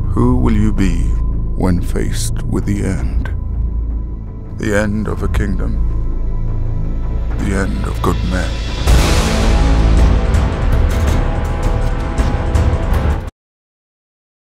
Who will you be when faced with the end? The end of a kingdom, the end of good men.